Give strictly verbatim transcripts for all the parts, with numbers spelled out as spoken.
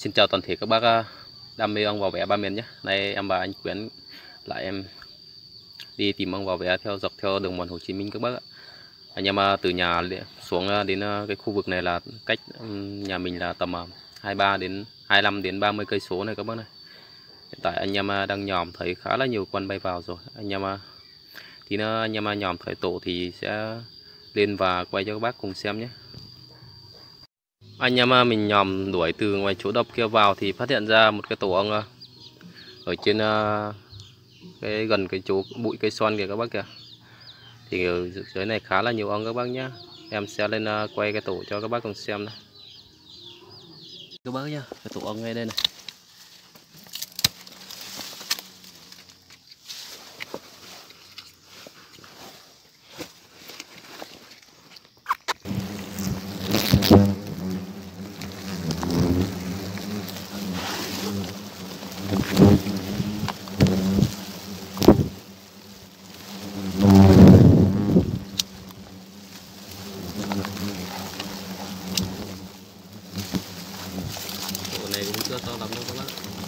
Xin chào toàn thể các bác đam mê ong vỏ vẽ Ba Miền nhé. Nay em và anh Quyến lại em đi tìm ong vỏ vẽ theo dọc theo đường mòn Hồ Chí Minh các bác ạ. Anh em từ nhà xuống đến cái khu vực này là cách nhà mình là tầm hai mươi ba đến hai mươi lăm đến ba mươi cây số này các bác này. Hiện tại anh em đang nhòm thấy khá là nhiều con bay vào rồi. Anh em thì nó anh em nhòm thấy tổ thì sẽ lên và quay cho các bác cùng xem nhé. Anh em mình nhòm đuổi từ ngoài chỗ đập kia vào thì phát hiện ra một cái tổ ong ở trên cái gần cái chỗ bụi cây xoan kìa các bác kìa. Thì ở dưới này khá là nhiều ong các bác nhé. Em sẽ lên quay cái tổ cho các bác cùng xem này. Các bác nhá, cái tổ ong ngay đây này. Tổ này cũng chưa to lắm đâu các bác.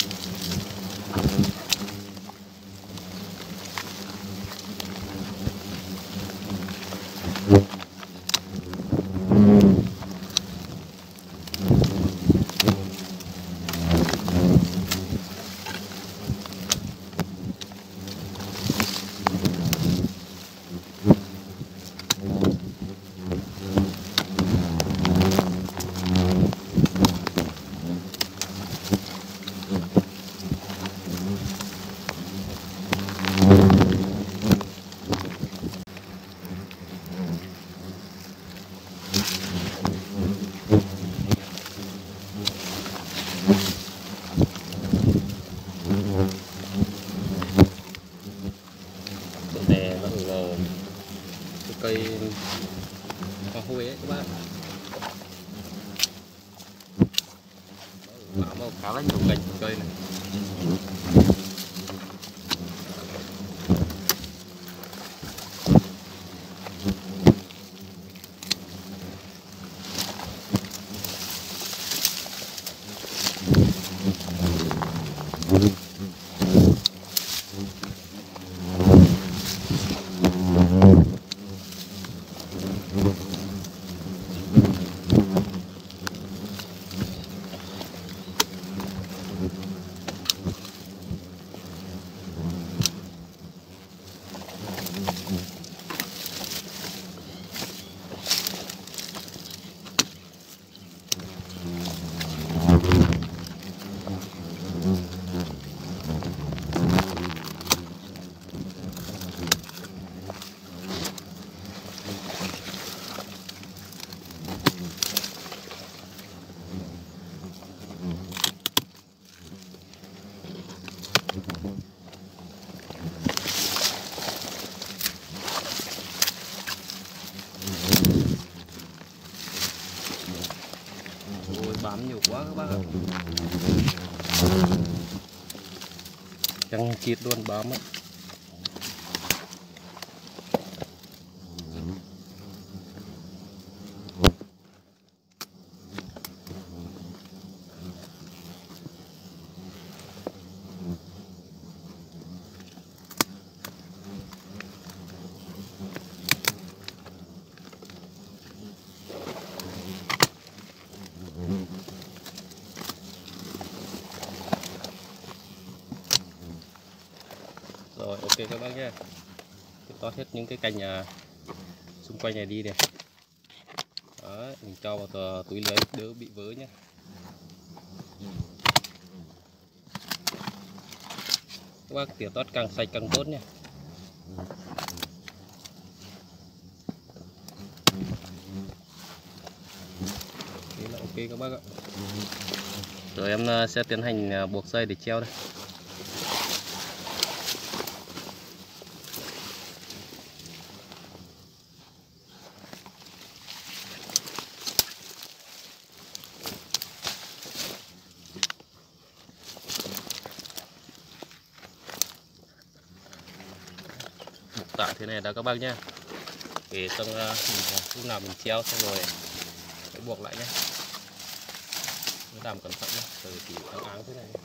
Này vẫn là cái cây hoa huế ấy các bác. Bám vào khá là nhiều cành cây này. Ôi, bám nhiều quá các bác ạ. Chẳng chịt luôn bám ấy. Rồi, ok các bác nhé. To hết những cái cành à, xung quanh này đi này. Đó, mình cho vào tờ, túi lưới đỡ bị vớ nhé. Các bác tỉa tót càng sạch càng tốt nhé. Thế là ok các bác ạ. Rồi em sẽ tiến hành buộc dây để treo đây. Tạ thế này đó các bác nhé, để xong uh, lúc nào mình treo xong rồi phải buộc lại nhé. Làm cẩn thận nhé, từ chỉ áng áng thế này.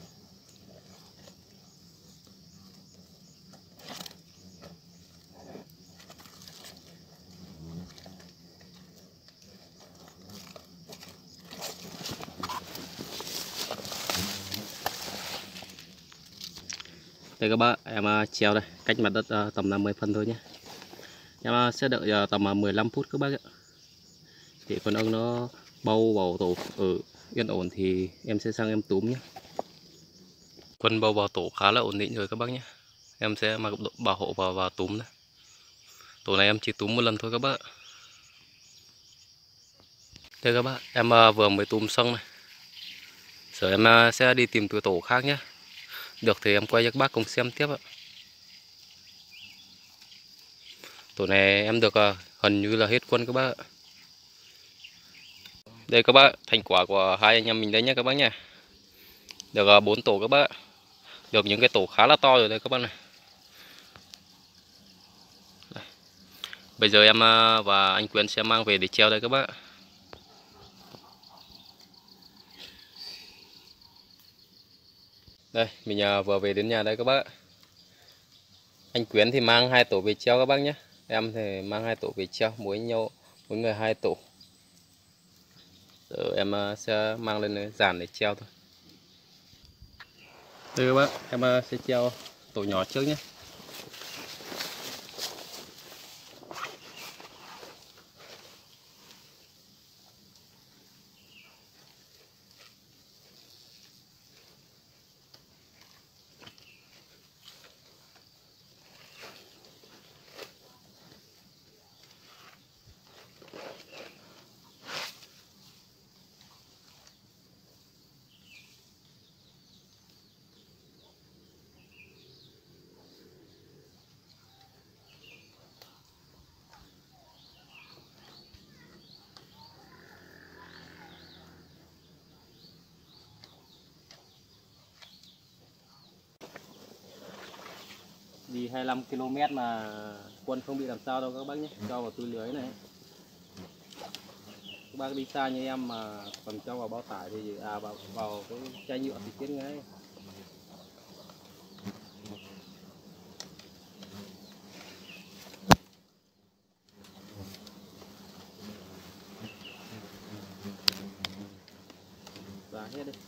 Đây các bác, em treo đây, cách mặt đất tầm năm mươi phân thôi nhé. Em sẽ đợi tầm mười lăm phút các bác ạ. Để con ong nó bâu vào tổ ở yên ổn thì em sẽ sang em túm nhé. Con bâu vào tổ khá là ổn định rồi các bác nhé. Em sẽ mặc độ bảo hộ vào và túm này. Tổ này em chỉ túm một lần thôi các bác ạ. Đây các bác, em vừa mới túm xong này. Giờ em sẽ đi tìm từ tổ khác nhé. Được thì em quay cho các bác cùng xem tiếp ạ. Tổ này em được gần như là hết quân các bác ạ. Đây các bác, thành quả của hai anh em mình đây nhé các bác nha. Được bốn tổ các bác ạ. Được những cái tổ khá là to rồi đây các bác này. Đây. Bây giờ em và anh Quyến sẽ mang về để treo đây các bác ạ. Đây, mình vừa về đến nhà đây các bác ạ. Anh Quyến thì mang hai tổ về treo các bác nhé. Em thì mang hai tổ về treo, mỗi nhau mỗi người hai tổ. Giờ em sẽ mang lên dàn để treo thôi. Đây các bác, em sẽ treo tổ nhỏ trước nhé. Đi hai mươi lăm ki lô mét mà quân không bị làm sao đâu các bác nhé. Cho vào túi lưới này. Các bác đi xa như em mà còn cho vào bao tải thì à vào, vào cái chai nhựa thì chết ngay. Và hết đi.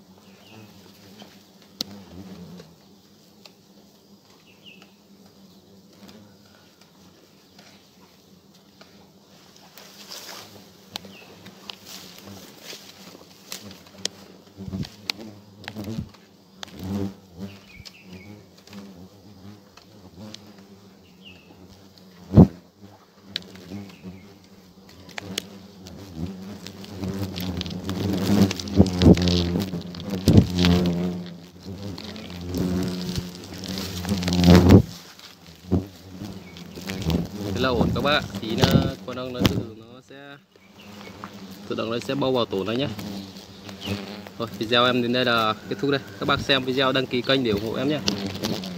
Thế là ổn các bác, tí nó con ong nó tự nó sẽ tự động nó sẽ bâu vào tổ này nhé. Thôi video em đến đây là kết thúc đây. Các bác xem video đăng ký kênh để ủng hộ em nhé.